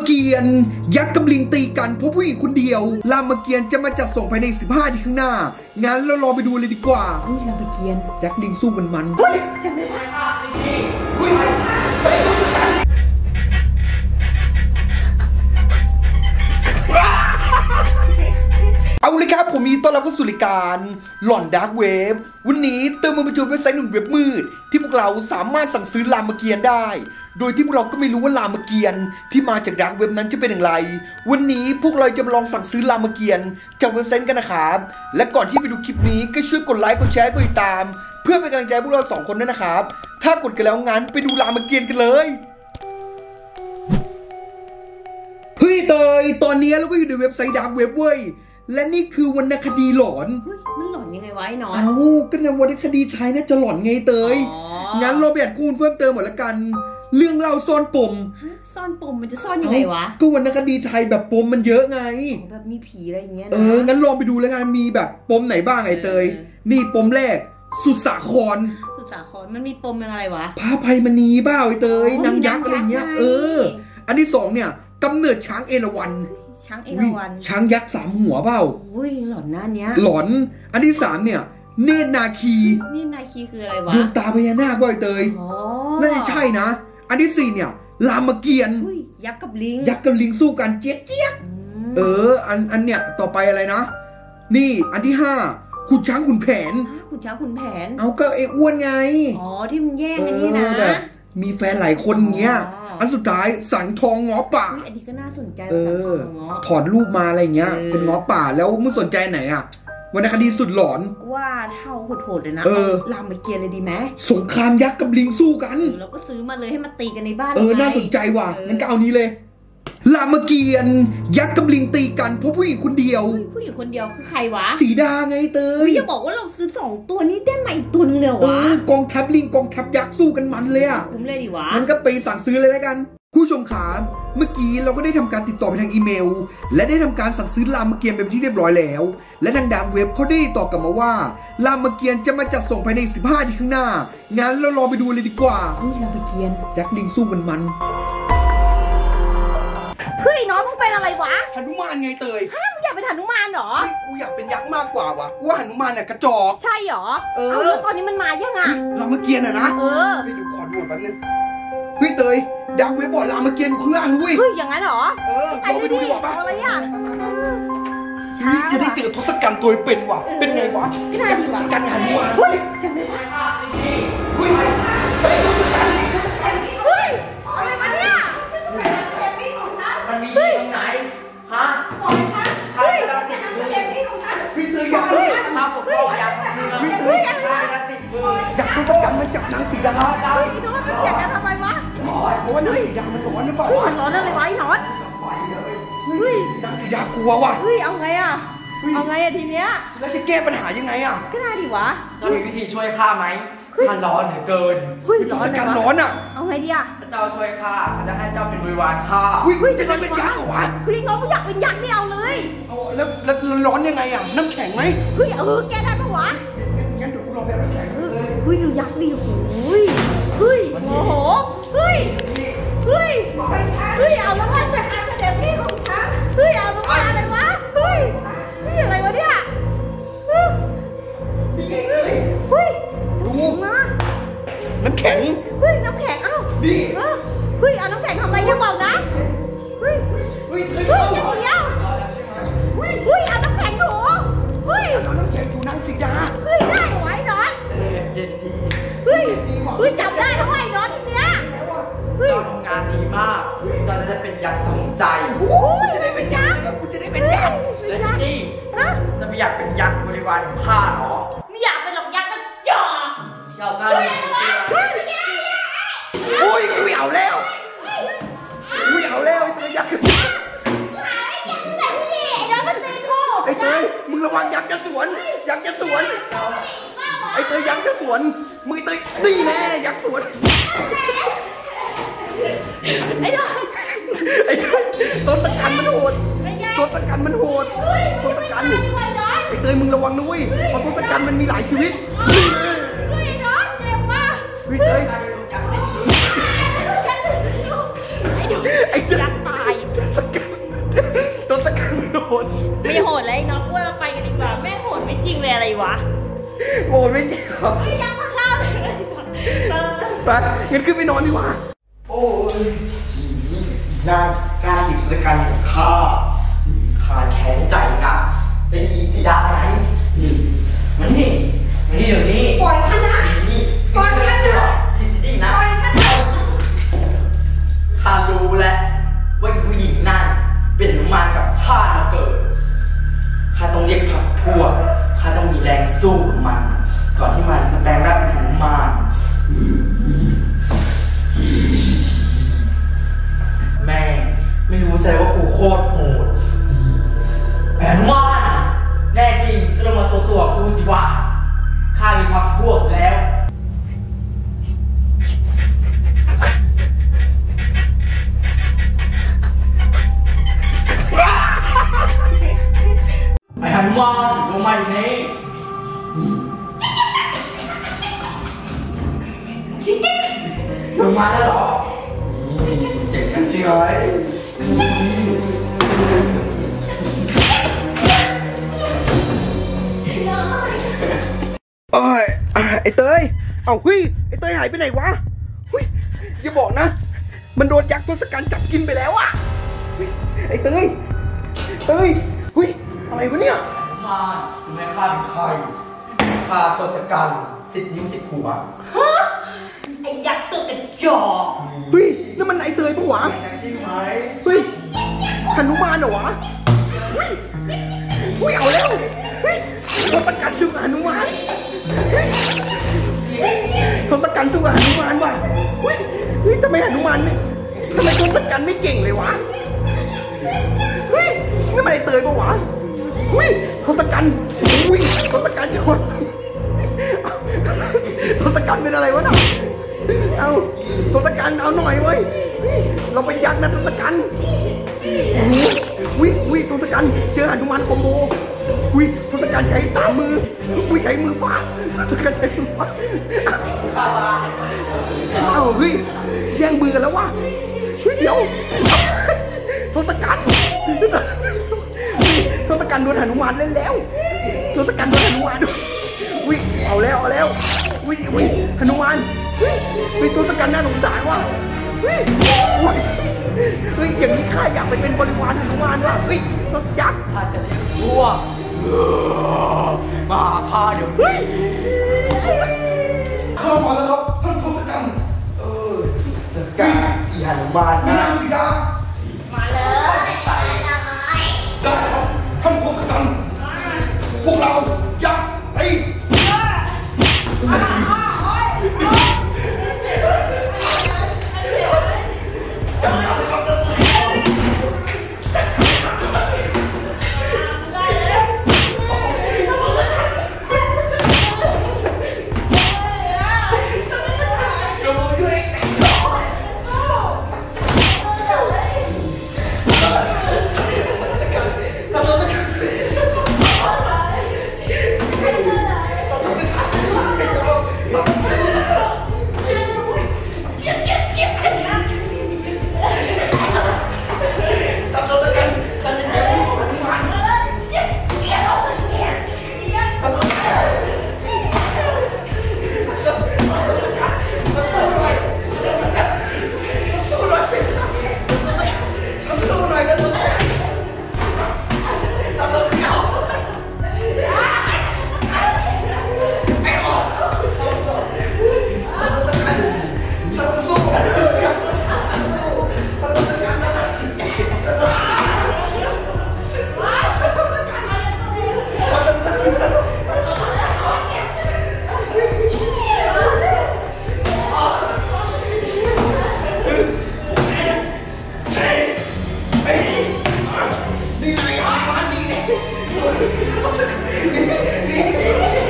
เกียรติยักษ์กับลิงตีกันเพราะผู้หญิงคนเดียวรามเกียรติจะมาจัดส่งภายใน15 นาทีข้างหน้างั้นเรารอไปดูเลยดีกว่ารามเกียรติยักษ์ลิงสู้มันเอาเลยครับผมมีต้อนรับเข้าสู่รายการหล่อนดาร์กเวฟวันนี้เติมมาประชุมเว็บไซต์หนุ่มเว็บมืดที่พวกเราสามารถสั่งซื้อรามเกียรติได้โดยที่พวกเราก็ไม่รู้ว่ารามเกียรติที่มาจากดาร์กเว็บนั้นจะเป็นอย่างไรวันนี้พวกเราจะมาลองสั่งซื้อรามเกียรติจากเว็บไซต์กันนะครับและก่อนที่ไปดูคลิปนี้ก็ช่วยกดไลค์กดแชร์กดติดตามเพื่อเป็นกำลังใจพวกเรา2 คนด้วยนะครับถ้ากดกันแล้วงั้นไปดูรามเกียรติกันเลยเฮ้ยเตยตอนนี้เราก็อยู่ในเว็บไซต์ดาร์กเว็บเว้ยและนี่คือวรรณคดีหลอนมันหลอนยังไงวะไอ้น้องก็ในวรรณคดีไทยน่าจะหลอนไงเตยงั้นเราแบ่งคูณเพิ่มเติมหมดละกันเรื่องเล่าซ่อนปมซ่อนปมมันจะซ่อนยังไงวะก็วรรณคดีไทยแบบปมมันเยอะไงแบบมีผีอะไรอย่างเงี้ยงั้นลองไปดูแล้วกันมีแบบปมไหนบ้างไอ้เตยนี่ปมแรกสุสาครมันมีปมยังไงวะพระอภัยมณีบ้าไอ้เตยนางยักษ์อะไรเงี้ยอันที่2เนี่ยกำเนิดช้างเอราวัณช้างยักษ์3 หัวเปล่าหลอนหน้าเนี้ยหลอนอันที่3เนี่ยเนตรนาคีคืออะไรวะดวงตาพญานาคบ่อยเตยน่าจะใช่นะอันที่4เนี่ยรามเกียรติยักษ์กับลิงสู้กันเจี๊ยกอันเนี้ยต่อไปอะไรนะนี่อันที่5ขุนช้างขุนแผนเอาก็ไอ้อ้วนไงที่มันแย่งอันนี้นะแบบมีแฟนหลายคนเงี้ยอันสุดท้ายสังทองง้อป่าอันนี้ก็น่าสนใจถอดรูปมาอะไรเงี้ยเป็นง้อป่าแล้วมึงสนใจไหนอ่ะวรรณคดีสุดหลอนว่าเท่าโหดเลยนะรามเกียรติเลยดีไหมสงครามยักษ์กับลิงสู้กันเราก็ซื้อมาเลยให้มาตีกันในบ้านน่าสนใจว่ะงั้นก็เอานี้เลยรามเกียรติยักษ์กับลิงตีกันเพราะผู้หญิงคนเดียวคือใครวะสีดาไงเตยอย่าบอกว่าเราซื้อ2 ตัวนี้ได้มาอีกตัวนึงเลยวะกองทัพลิงกองทัพยักษ์สู้กันมันเลยอ่ะคุ้มเลยดิวะงั้นก็ไปสั่งซื้อเลยแล้วกันผู้ชมขาเมื่อกี้เราก็ได้ทำการติดต่อไปทางอีเมลและได้ทำการสั่งซื้อรามเกียรติเป็นที่เรียบร้อยแล้วและทางดาร์กเว็บเขาได้ตอบกลับมาว่ารามเกียรติจะมาจัดส่งภายใน15 นาทีข้างหน้างั้นเรารอไปดูเลยดีกว่ารามเกียรติยักษ์ลิงสู้กันมันเฮ้ยน้องมึงเป็นอะไรวะหนุมานไงเตยมึงอยากเป็นหนุมานเหรอกูอยากเป็นยักษ์มากกว่าวะกูว่าหนุมานเนี่ยกระจอกใช่เหรอแล้วตอนนี้มันมายังไงรามเกียรตินะไปดูขอดูแป๊บนึงเฮ้ยเตยดาร์กเว็บบอกรามเกียรติอยู่ข้างล่างด้วยอย่างนั้นเหรอลองไปดูดีกว่าป่ะอะไรอ่ะจะได้เจอทศกัณฐ์ตัวเป็นว่ะเป็นไงวะทศกัณฐ์หนุมานเฮ้ยอะไรมาเนี่ยมันมีตรงไหนฮะพี่เตยอยากมาปกป้องยักษ์พี่เตยอยากทศกัณฐ์มันจับนางสีดาอยากจะทำไมวะเพราะว่านี่สีดามันร้อนหรือเปล่าร้อนอะไรวะไอ้ร้อนนางสีดากลัวว่ะเอาไงอ่ะทีเนี้ยแล้วจะแก้ปัญหายังไงอ่ะก็น่าดีวะจะมีวิธีช่วยข้าไหมข้าร้อนเหลือเกินทศกัณฐ์ร้อนอ่ะเอาไงดีอ่ะเจ้าช่วยข้าจะให้เจ้าเป็นบริวารข้าจะได้เป็นยักษ์เหรอวะน้องก็อยากเป็นยักษ์นี่เอาเลยแล้วร้อนยังไงอ่ะน้ำแข็งไหมแกได้ปะวะงั้นเดี๋ยวกูลองไปเอาน้ำแข็งดูยักษ์ดิโอ้โหเอาแล้วว่าจะหาเสด็จพี่ของฉันเอาแล้วว่าอะไรวะนี่อะไรวะเนี่ยดูน้ำแข็งน้ำแข็งเอ้าดิเอาน้ำแข็งทำอะไรยังบอกนะอย่างเดียวเอาน้ำแข็งถูเอาน้ำแข็งถูนางสีดาได้ไว้นอนเย็นดีจำได้แล้วไอ้นอนทีเนี้ยเจ้าทำงานดีมากเจ้าจะได้เป็นยักษ์ทงใจจะได้เป็นยักษ์แล้วกูจะได้เป็นยักษ์และนี่จะไม่อยากเป็นยักษ์บริวารของข้าหรอไม่อยากเป็นหรอกยักษ์กระจอกเจ้าข้าดีไม่เอาแล้วไอ้เตยยักษ์ไอ้น้องมันตีโคไอ้เตยมึงระวังยักษ์จะสวนไอ้เตยยักษ์จะสวนมึงเตยตีแน่ยักษ์สวนไอ้น้องต้นตะกันมันโหดต้นตะกันไอ้เตยมึงระวังนะเว้ยเพราะต้นตะกันมันมีหลายชีวิตน้องเจ็บว่ะเตยไอ้เตยยักษ์ตายโหดแล้วไอ้น็อกว่าเราไปกันดีกว่าแม่งโหดไม่จริงเลยอะไรวะโหดไม่จริงหรอไม่อยากมาฆ่าเลยไปงั้นขึ้นไปนอนดีกว่าโอ้ยนางการหยิบสกันของข้าแข็งใจนะได้ยินสิดาไหมมานี่เดี๋ยวนี้ปล่อยฉันนะปล่อยฉันนะสินะปล่อยฉันนะข้ารู้แล้วว่าผู้หญิงนั่นเป็นหนุมานกับชาติมาเกิดข้าต้องเรียกพรรคพวกข้าต้องมีแรงสู้กับมันก่อนที่มันจะแปลงร่างเป็นหนุมานแม่ไม่รู้ใจว่ากูโคตรโหดแอนมานแน่จริงก็ลงมาตัวกูสิวะข้ามีพรรคพวกแล้วไอ้หนุมานลงมาอยู่นี่ลงมาแล้วเหรอเจ็บกันใช่ไหมไอ้เตยเอาเฮ้ยไอ้เตยหายไปไหนวะเฮ้ยอย่าบอกนะมันโดนยักษ์ทศกัณฐ์จับกินไปแล้วอะเฮ้ยไอ้เตยเฮ้ยอะไรวะเนี่ยมาคุณแม่ข้าเป็นใครข้าทศกัณฐ์10 นิ้ว 10 หัวไอ้ยักษ์ตัวกระจอกเฮ้ยนั่นมันไอ้เตยปะวะใช่ไหมเฮ้ยหนุมานเหรอวะเฮ้ยเอาแล้วเฮ้ยทศกัณฐ์สู้กับหนุมานทศกัณฐ์สู้กับหนุมานว่ะเฮ้ยทำไมหนุมานไม่ทำไมทศกัณฐ์ไม่เก่งเลยวะเฮ้ยนี่มันไอ้เตยปะวะอุ้ยทศกัณฐ์อุ้ยทศกัณฐ์จะคนทศกัณฐ์เป็นอะไรวะน่ะเอาทศกัณฐ์เอาหน่อยเว้ยเราไปยักษ์นะทศกัณฐ์อุ้ยทศกัณฐ์เจอหนุมานคอมโบอุ้ยทศกัณฐ์ใช้3 มืออุ้ยใช้มือฟาดทศกัณฐ์ใช้มือฟาดเอาเฮ้ยแย่งมือกันแล้ววะเฮ้ยเดี๋ยวทศกัณฐ์ทศกัณฐ์โดนหนุมานเล่นแล้วทศกัณฐ์โดนหนุมานอุ้ยเอาแล้วอุ้ยหนุมานเฮ้ยทศกัณฐ์น่าสงสารว่ะเฮ้ยอย่างนี้ข้าอยากไปเป็นบริวารหนุมานว่ะเฮ้ยทศยักษ์ข้าจะเรียกพวกมาข้าเดี๋ยวนี้เข้ามาแล้วครับท่านทศกัณฐ์จัดการอีหนุมานนะสิดามาเลยได้ครับท่านทศกัณฐ์พวกเรายักษ์ไปนี่